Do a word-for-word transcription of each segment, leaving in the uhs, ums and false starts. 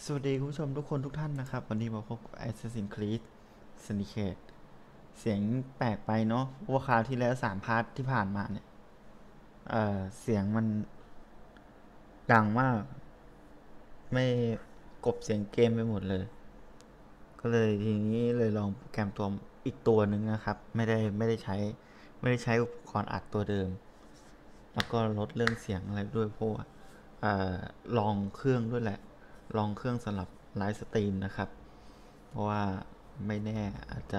สวัสดีคุณผู้ชมทุกคนทุกท่านนะครับวันนี้มาพบกับ Assassin's Creed Syndicate เสียงแปลกไปเนาะว่าคราวที่แล้วสามพาร์ทที่ผ่านมาเนี่ยเอ่อเสียงมันดังมากไม่กบเสียงเกมไปหมดเลยก็เลยทีนี้เลยลองโปรแกรมตัวอีกตัวหนึ่งนะครับไม่ได้ไม่ได้ใช้ไม่ได้ใช้อุปกรณ์อัดตัวเดิมแล้วก็ลดเรื่องเสียงอะไรด้วยเพราะว่าลองเครื่องด้วยแหละลองเครื่องสำหรับไลฟ์สตรีมนะครับเพราะว่าไม่แน่อาจจะ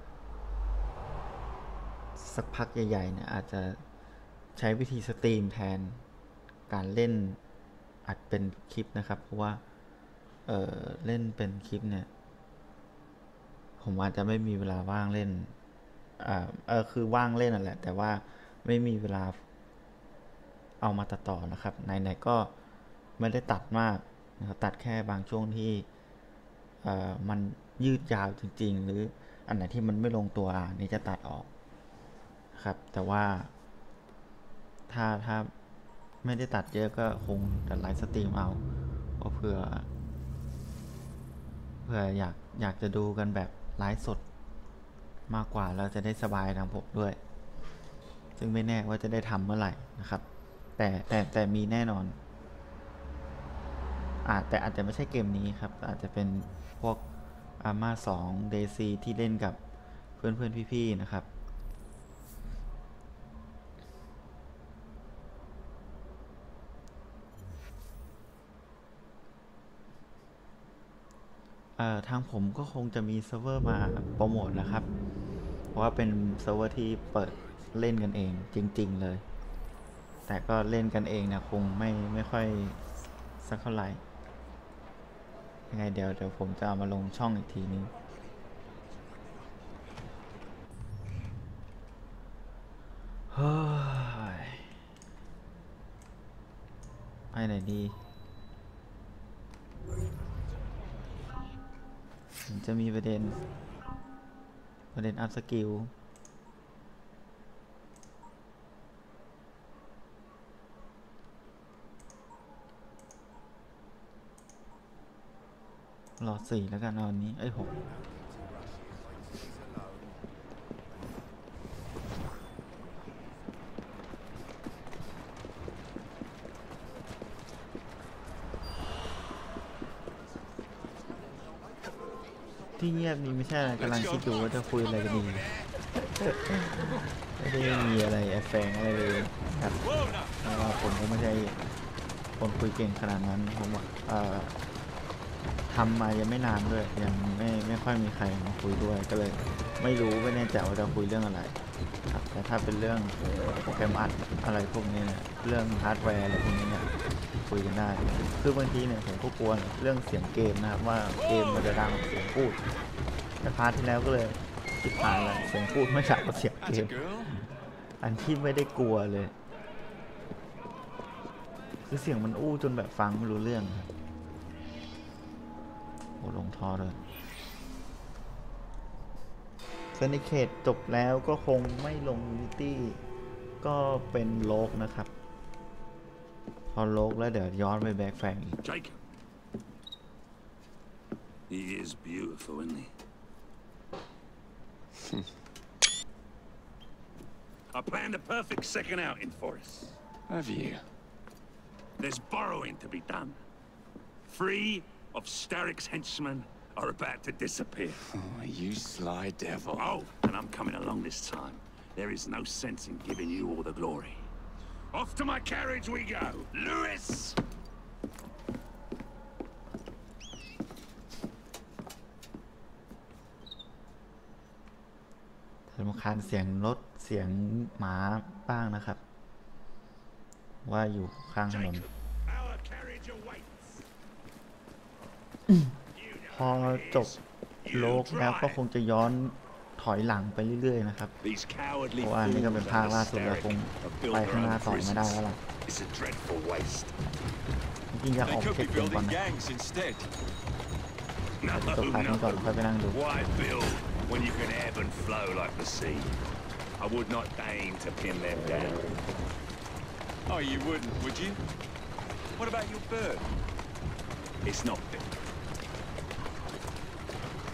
สักพักใหญ่ๆเนี่ยอาจจะใช้วิธีสตรีมแทนการเล่นอัดเป็นคลิปนะครับเพราะว่าเออเล่นเป็นคลิปเนี่ยผมอาจจะไม่มีเวลาว่างเล่นอ่าเออคือว่างเล่นนั่นแหละแต่ว่าไม่มีเวลาเอามาตัดต่อนะครับไหนๆก็ไม่ได้ตัดมากนะครับตัดแค่บางช่วงที่มันยืดยาวจริงๆหรืออันไหนที่มันไม่ลงตัวนี่จะตัดออกครับแต่ว่าถ้าถ้าไม่ได้ตัดเยอะก็คงจะไลฟ์สตรีมเอาเพราะเผื่อเผื่ออยากอยากจะดูกันแบบไลฟ์สดมากกว่าแล้วจะได้สบายทางผมด้วยซึ่งไม่แน่ว่าจะได้ทำเมื่อไหร่นะครับแต่แต่แต่มีแน่นอนอาจแต่อาจจะไม่ใช่เกมนี้ครับอาจจะเป็นพวกอาม่าสองเดซีที่เล่นกับเพื่อนเพื่อนพี่ๆนะครับทางผมก็คงจะมีเซิร์ฟเวอร์มาโปรโมทนะครับเพราะว่าเป็นเซิร์ฟเวอร์ที่เปิดเล่นกันเองจริงๆเลยแต่ก็เล่นกันเองเนี่ยคงไม่ไม่ค่อยสักเท่าไหร่ยังไงเดี๋ยวเดี๋ยวผมจะเอามาลงช่องอีกทีนึงเฮ้ยไปไหนดีจะมีประเด็นประเด็นอัพสกิลรอสี่แล้วกันเอาอันนี้ไอ้หกที่เงียบนี้ไม่ใช่อะไรกำลังคิดอยู่ว่าจะคุยอะไรกันดีไม่ได้มีอะไรแอบแฝงอะไรเลยครับเพราะว่าผมก็ไม่ใช่คนคุยเก่งขนาดนั้นผมทำมายังไม่นานด้วยยังไม่ไม่ค่อยมีใครมาคุยด้วยก็เลยไม่รู้ไม่แน่ใจว่าจะคุยเรื่องอะไรครับแต่ถ้าเป็นเรื่องโปรแกรมอัดอะไรพวกนี้เนี่ยเรื่องฮาร์ดแวร์อะไรพวกนี้เนี่ยคุยกันได้คือบางทีเนี่ยผมก็กลัวเรื่องเสียงเกมนะครับว่าเกมมันจะดังเสียงพูดแต่พาร์ทที่แล้วก็เลยคิดผ่านเลยเสียงพูดไม่ชัดกว่าเสียงเกมอันที่ไม่ได้กลัวเลยคือเสียงมันอู้จนแบบฟังไม่รู้เรื่องโอ้ลงท่อเลยSyndicateจบแล้วก็คงไม่ลง Unity ก็เป็นโลกนะครับพอโลกแล้วเดี๋ยวย้อนไปแบ็คแฟงอีก Jacob. He is beautiful, isn't he? I planned a perfect second outing for us. Have you? There's borrowing to be done. Three of Starrick's henchmen are about to disappear. Oh, you sly devil. Oh, and I'm coming along this time. There is no sense in giving you all the glory. Off to my carriage we go. Lewis! รำคาญเสียงรถเสียงหมาบ้างนะครับว่าอยู่ข้างถนนพอจบโลกแล้วก็คงจะย้อนถอยหลังไปเรื่อยๆนะครับเพราะว่านี่ก็เป็นภาคล่าสุดแล้วคงไปข้างหน้าต่อไม่ได้แล้วล่ะจริงๆอยากออกเช็คเกมก่อนนะจบพาร์ทนี้ก่อนค่อยไปนั่งดู When you can ebb and flow like the sea, I would not deign to pin them down. Oh, you wouldn't, would you? What about your bird? It's not fit.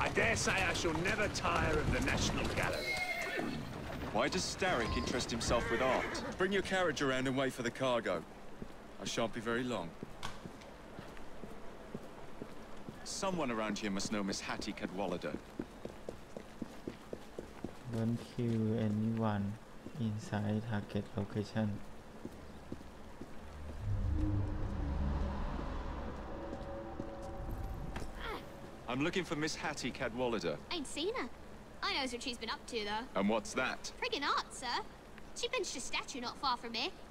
I dare say I shall never tire of the National Gallery. Why does Starrick interest himself with art? Bring your carriage around and wait for the cargo. I shan't be very long. Someone around here must know Miss Hattie Cadwallader. Don't kill anyone inside target location. I'm looking for Miss Hattie Cadwallader. Ain't seen her. I knows what she's been up to, though. And what's that? Friggin' art, sir. She benched a statue not far from here.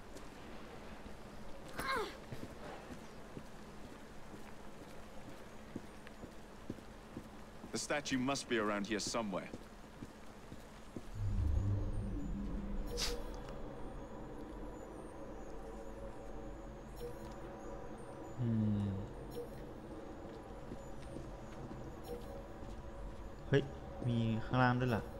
The statue must be around here somewhere. Hmm. เฮ้ย มีข้างล่างด้วยล่ะ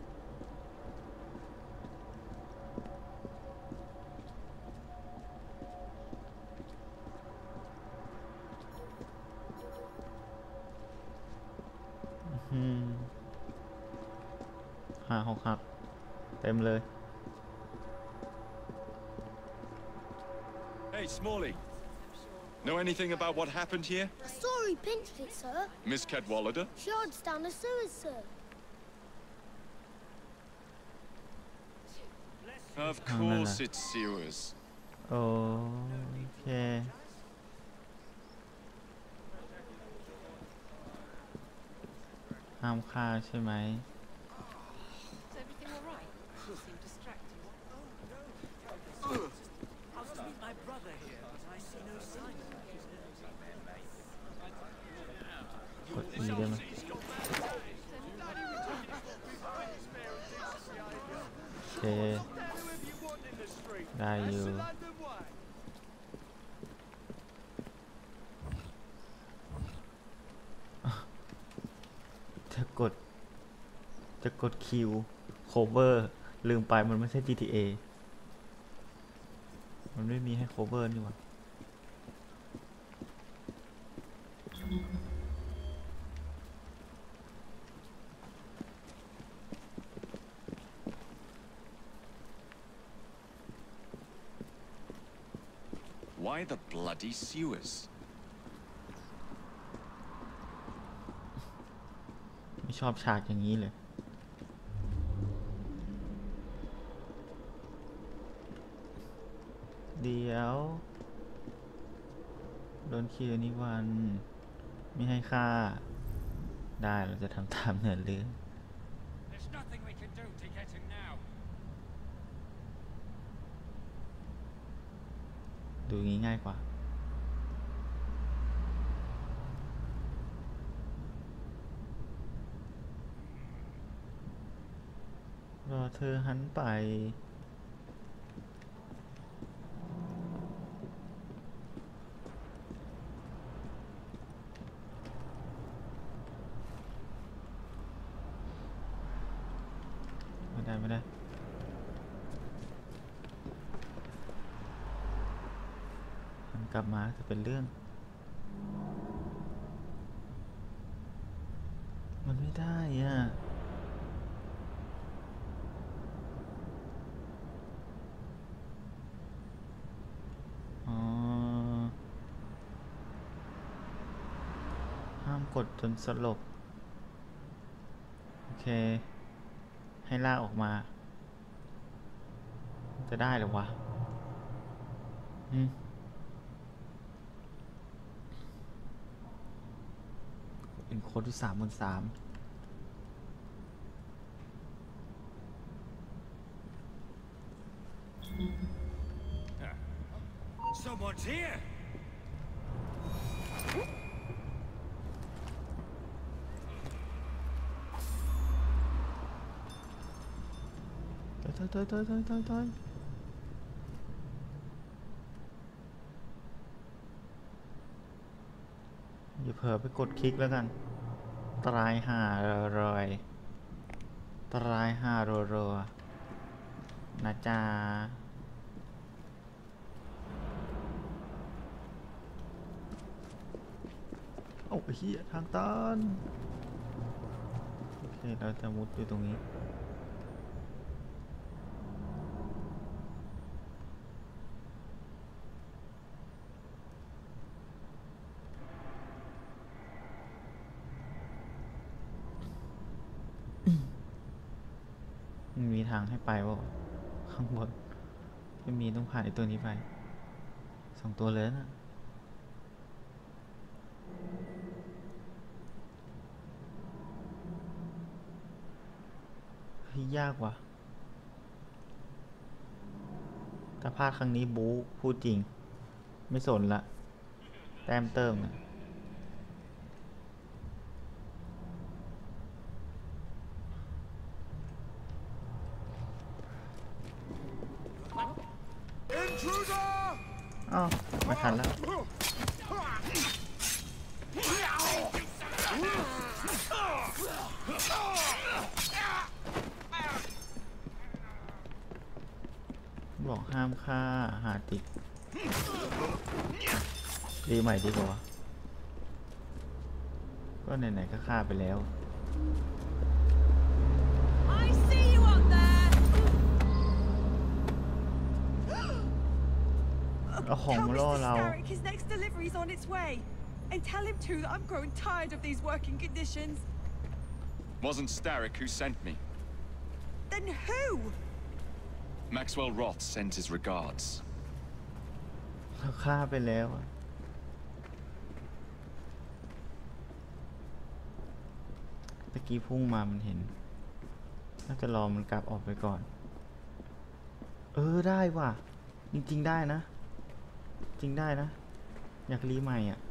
อืมหาหกหักเต็มเลย Hey, Smalley. Know anything about what happened here? I saw he pinched it, sir. Miss Cadwallader? She hides down the sewers, sir. Of course it's sewers. โอเค ห้ามฆ่าใช่ไหม Is everything all right? You seem distracted. I was to meet my brother here, but I see no sign of him. กด E ได้ไหมโอเค ได้อยู่ จะกด จะกดคิว cover ลืมไปมันไม่ใช่ จี ที เอ มันไม่มีให้ cover นี่หว่า Why the bloody sewers? ไม่ชอบฉากอย่างนี้เลย เดี๋ยว โดนคิวนี่วันไม่ให้ค่า ได้เราจะทำตามเนื้อเรื่อง There's nothing we can do to get him now. ดูงี้ง่ายกว่า รอเธอหันไป ไม่ได้ ไม่ได้ หันกลับมาจะเป็นเรื่อง มันไม่ได้อ่ะ อ๋อ ห้ามกดจนสลบ โอเค ให้ลากออกมา จะได้หรือวะ อืม เป็นโค้ดที่สามหมื่นสาม Someone's here. ถอยถอยถอยถอยถอยถอยอย่าเผลอไปกดคลิกแล้วกัน ตรายห่ารอยตรายห่ารัวๆนะจ๊ะโอ้เหี้ยทางตันเราจะมุดอยู่ตรงนี้มันมีทางให้ไปวะข้างบนไม่มีต้องผ่านไอ้ตัวนี้ไปสองตัวเลยนะยากว่ะถ้าพลาดครั้งนี้บู๊พูดจริงไม่สนละแต้มเติมนะ อ้าวไม่ทันแล้วบอกห้ามฆ่าหาติดดีใหม่ดีกว่าก็ไหนๆก็ฆ่าไปแล้วเอาของมาล่อเรา His next delivery's on its way. And tell him too that I'm growing tired of these working conditions. Wasn't Starrick who sent me. Then who? Maxwell Roth sent his regards. เราฆ่าไปแล้วตะกี้พุ่งมามันเห็นน่าจะรอมันกลับออกไปก่อนเออได้ว่ะจริงๆได้นะจริงได้นะอยากรีใหม่อ่ะ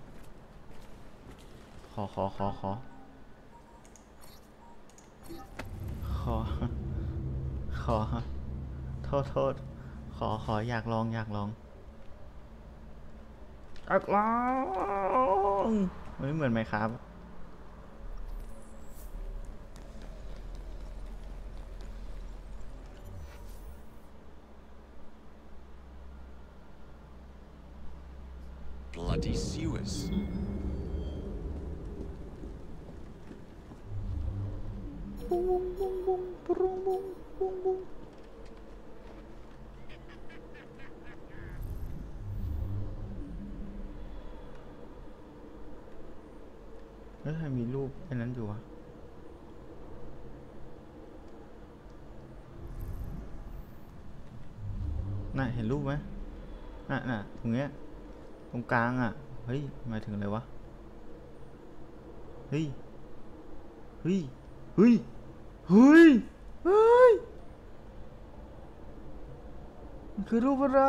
ขอขอขอขอขอขอโทษโทษขอขออยากลองอยากลองอยากลองไม่เหมือนไหมครับ Bloody sewers. บุ้งบุ้งบุ้งบุ้งบุ้งบุ้งบุ้งบุ้งแล้วทำไมมีรูปอันนั้นอยู่วะน่ะเห็นรูปไหมน่ะน่ะตรงเนี้ยตรงกลางอ่ะเฮ้ยหมายถึงอะไรวะเฮ้ยเฮ้ยเฮ้ยเฮ้ยเฮ้ยมันคือรูปอะไร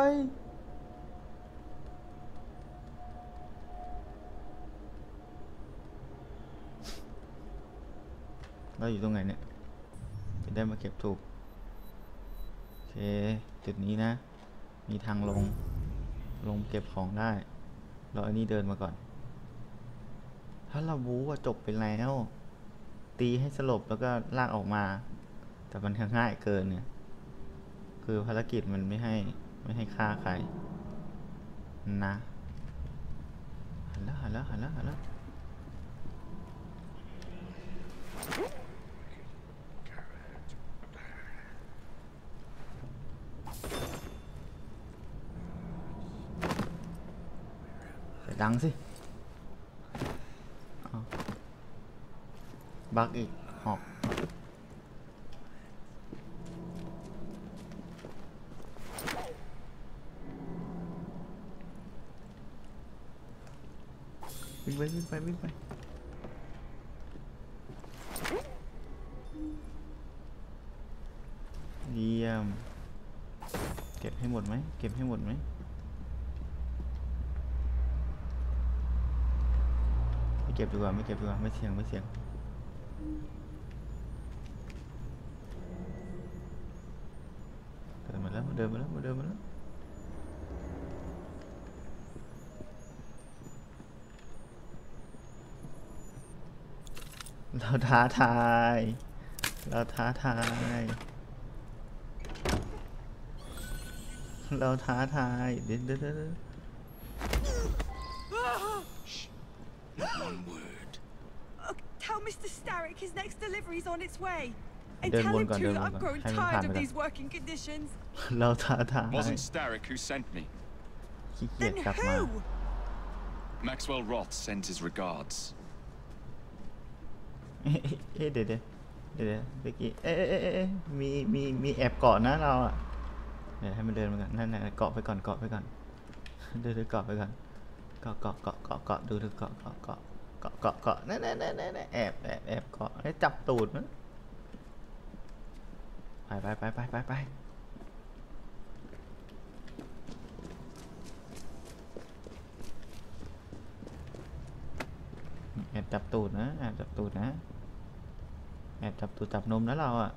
เราอยู่ตรงไหนเนี่ยจะได้มาเก็บถูกโอเคจุดนี้นะมีทางลงลงเก็บของได้เราอันนี้เดินมาก่อนถ้าเราบู๊ว่าจบไปแล้วตีให้สลบแล้วก็ลากออกมาแต่มันง่ายเกินเนี่ยคือภารกิจมันไม่ให้ไม่ให้ฆ่าใครนะหันแล้วหันแล้วหันแล้วหันแล้วดังสิบักอีกหอกวิ่งไปวิ่งไปวิ่งไปเยี่ยมเก็บให้หมดไหมเก็บให้หมดไหมไม่เก็บดีกว่าไม่เก็บดีกว่าไม่เสี่ยงไม่เสี่ยงเดินมาแล้วเดินมาแล้วเดินมาแล้วเราท้าทายเราท้าทายเราท้าทายเดี๋ยวเดี๋ยวเดี๋ยว One word. Uh, tell Mister Mister Starrick his next delivery's on its way. And เดิน tell วน him ก่อน too เดิน that วน I'm ก่อน growing ให้มันผ่าน tired ไป of ก่อน these working conditions. เราท้าทาย Wasn't Starrick who sent me. ขี้เกียจ Then กลับมา who? Maxwell Roth sends his regards. เอ๊ะเอ๊ะเดี๋ยวเดี๋ยวเดี๋ยวเมื่อกี้เอ๊ะเอ๊ะเอ๊ะเอ๊ะมีมีมีแอบเกาะนะเราอ่ะเดี๋ยวให้มันเดินมาก่อนนั่นๆเกาะไปก่อนเกาะไปก่อนดูดูเกาะไปก่อนเกาะเกาะเกาะเกาะเกาะดูดูเกาะเกาะเกาะเกาะเกาะเกาะนั่นนั่นนั่นนั่นแอบแอบแอบเกาะให้จับตูดมั้งไปไปไปไปไปไปแอบจับตูดนะแอบจับตูดนะแอบจับตูดจับนมนะเราอ่ะ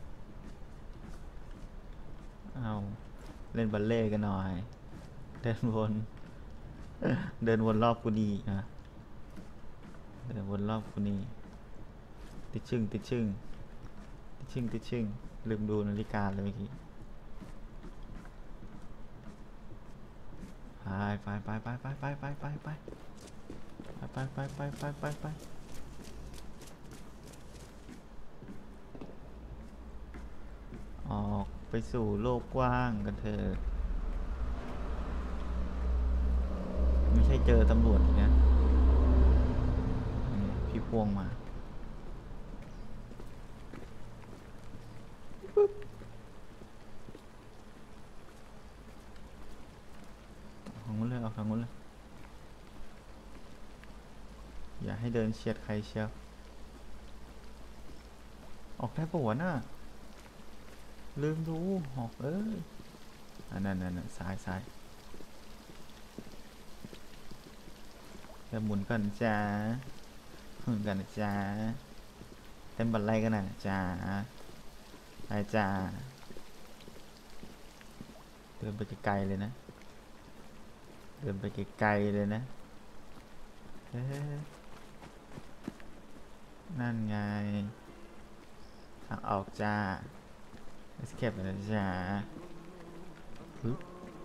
เอาเล่นบัลเล่กันหน่อยเดินวนเดินวนรอบกูดีนะเดินวนรอบกูนี่ติดชึ่งติดชึ่งติดชึ่งติดชึ่งลืมดูนาฬิกาเลยเมื่อกี้ไปไปไปไปไปไปไปไปไปไปไปไปไปไปไปออกไปสู่โลกกว้างกันเถอะไม่ใช่เจอตำรวจอีกนะพี่พวงมาปึ๊บทางนู้นเลยเอาทางนู้นเลยอย่าให้เดินเฉียดใครเชียวออกได้ปะวะน่ะลืมดูออกเอ้ยอันนั้นนั่นซ้ายซ้ายเดี๋ยวหมุนกันจ้าหมุนกันจ้าเต้นบัลไลกันนะจ้าไปจ้าเดินไปไกลๆเลยนะเดินไปไกลๆเลยนะเอ๊ะนั่นไงทางออกจ้าescape นะจ้าปึ๊บ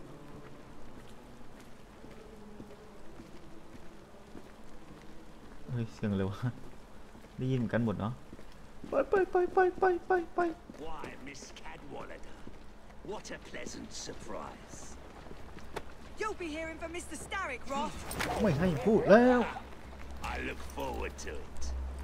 เฮ้ยเสียงเร็วได้ยินกันหมดเนาะไปไปไปไปไปไปไป Why, Miss Cadwallader? What a pleasant surprise. You'll be hearing from Mister Starrick, Roth. ไม่ให้พูดแล้ว I look forward to it.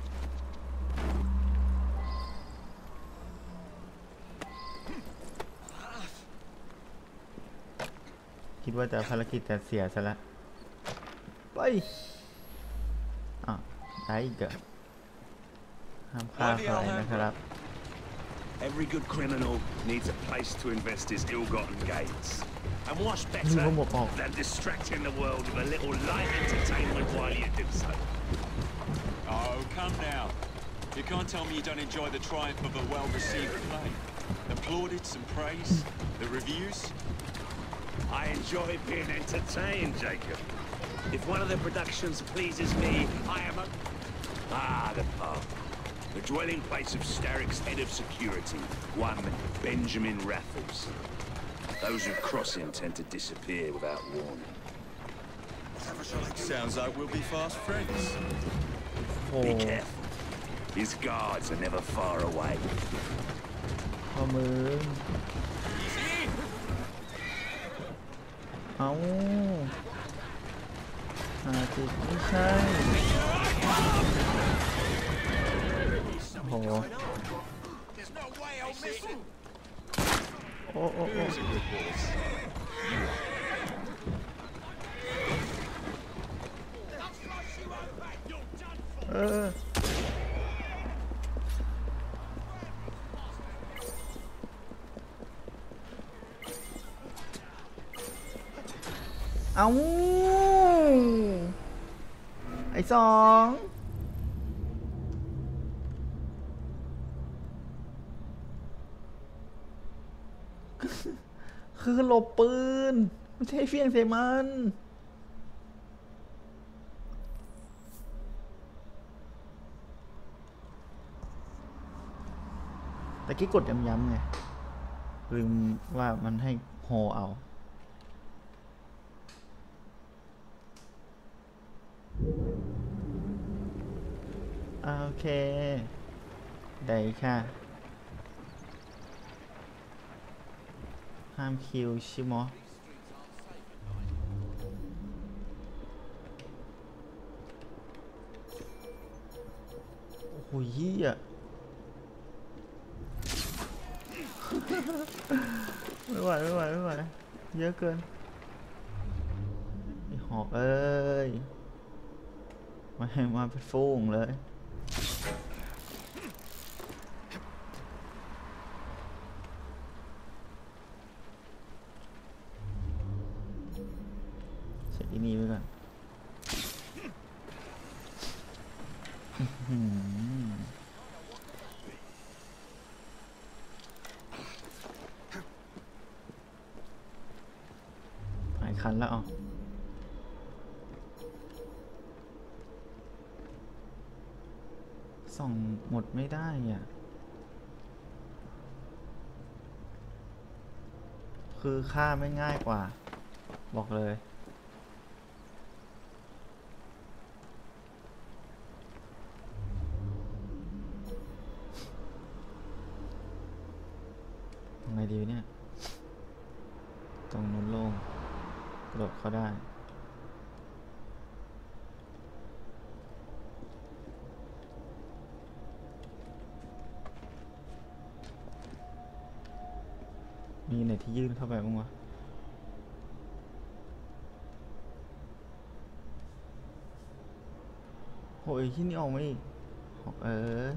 คิดว่าจะภารกิจจะเสียซะแล้วไปอ่ะได้อีกอะห้ามฆ่าใครนะครับ Every good criminal needs a place to invest his ill-gotten gains. And what's นี่ better ก็หมวกออก than distracting the world with a little light entertainment while you do so? Oh, come now. You can't tell me you don't enjoy the triumph of a well-received play. The plaudits and praise, the reviews. I enjoy being entertained, Jacob. If one of the productions pleases me, I am a... Ah, the pub. The dwelling place of Starrick's head of security, one Benjamin Raffles. Those who cross him tend to disappear without warning. Sounds like we'll be fast friends. โอ้ Be careful. His guards are never far away. ข้อมือเอาหาจิตไม่ใช่โอ้โหโอ้โอ้โอ้เออเอาไอ้สองคือหลบปืนไม่ใช่เฟี้ยงใส่มันแต่กี้กดย้ำๆไงลืมว่ามันให้โฮเอาโอเคได้ค่ะห้ามคิวใช่ไหมโอ้โหเหี้ย ไม่ไหวไม่ไหวไม่ไหวเยอะเกินไอ้หอกเอ้ยมาให้มาเป็นฟูงเลยเช็คอีนี่ไว้ก่อนหายคันแล้วอ๋อส่องหมดไม่ได้อ่ะคือฆ่าไม่ง่ายกว่าบอกเลยยังไงดีเนี่ยตรงนู้นโล่งกระโดดเข้าได้มีไหนที่ยื่นเข้าไปบ้างวะโอ้ยที่นี่ออกมาอีกเออ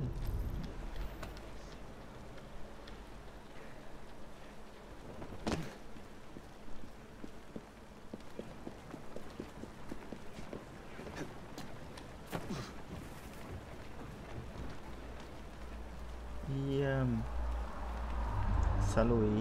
เยี่ยมสลุย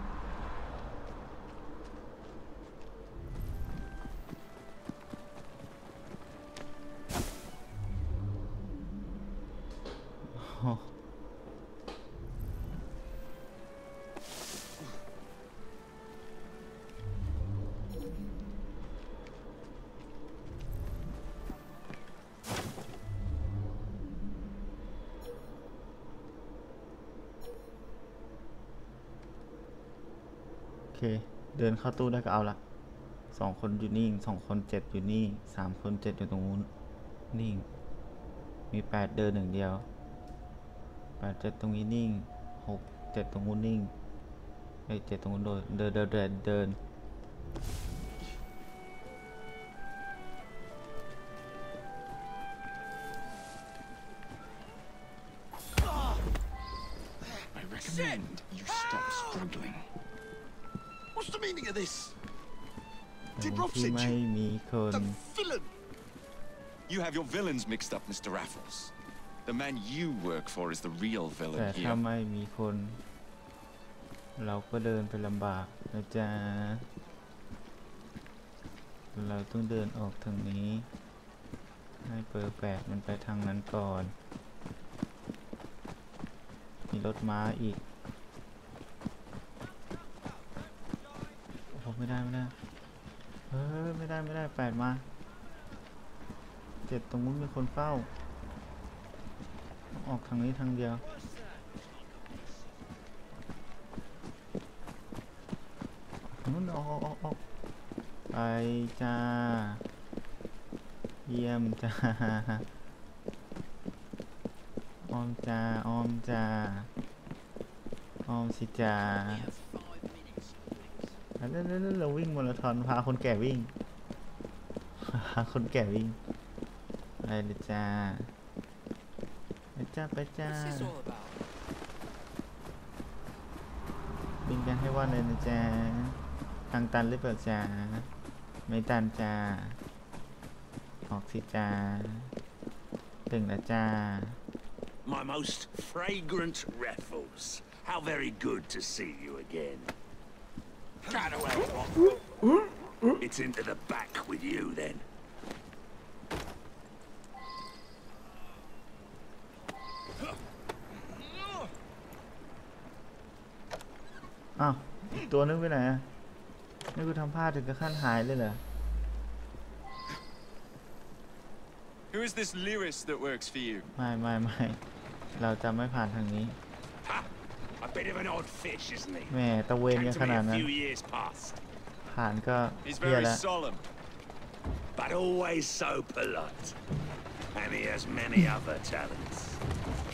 โอเคเดินเข้าตู้ได้ก็เอาละสองคนอยู่นี่สองคนเจ็ดอยู่นี่สามคนเจ็ดอยู่ตรงนู้นนิ่งมีแปดเดินหนึ่งเดียวแปดเจ็ดตรงนี้นิ่งหกเจ็ดตรงนู้นนิ่งไอ้เจ็ดตรงนู้นเดินเดินเดินเดิน I recommend you stop struggling. What's the meaning of this? ตรง Did Rob ที่ send ไม่ you? มีคน The villain! You have your villains mixed up, Mister Raffles. The man you work for is the real แต่ villain ถ้า here. ไม่มีคน เราก็เดินไปลำบากนะจ๊ะเราต้องเดินออกทางนี้ให้เปอร์แปดมันไปทางนั้นก่อนมีรถม้าอีกโอ้ไม่ได้ไม่ได้เออไม่ได้ไม่ได้แปดมาเจ็ดตรงนู้นมีคนเฝ้าออกทางนี้ทางเดียวนู้นออกออกออกไปจ้าเยี่ยมจ้าออมจ้าออมจ้าออมสิจ้าแล้วแล้วเราวิ่งมาราธอนพาคนแก่วิ่งพาคนแก่วิ่งไปเลยจ้าไปจ้าไปจ้าวิ่งกันให้ว่าเลยนะจ๊ะทางตันหรือเปล่าจ๊ะไม่ตันจ้าออกสิจ้าถึงแล้วจ้า My most fragrant Raffles. How very good to see you again. Cut away, Rob. It's into the back with you then. อ้าวอีกตัวนึงไปไหนอ่ะนี่กูทำพลาดถึงกับขั้นหายเลยเหรอ Who is this Lewis that works for you? ไม่ไม่ไม่เราจะไม่ผ่านทางนี้ Ha! A bit of an odd fish, isn't he? แม่ตะเวน Came กัน to ข me นาด a นั้น few years past, ผ่านก็ He's เพี้ย very แล้ว solemn. but always so polite. And he has many other talents.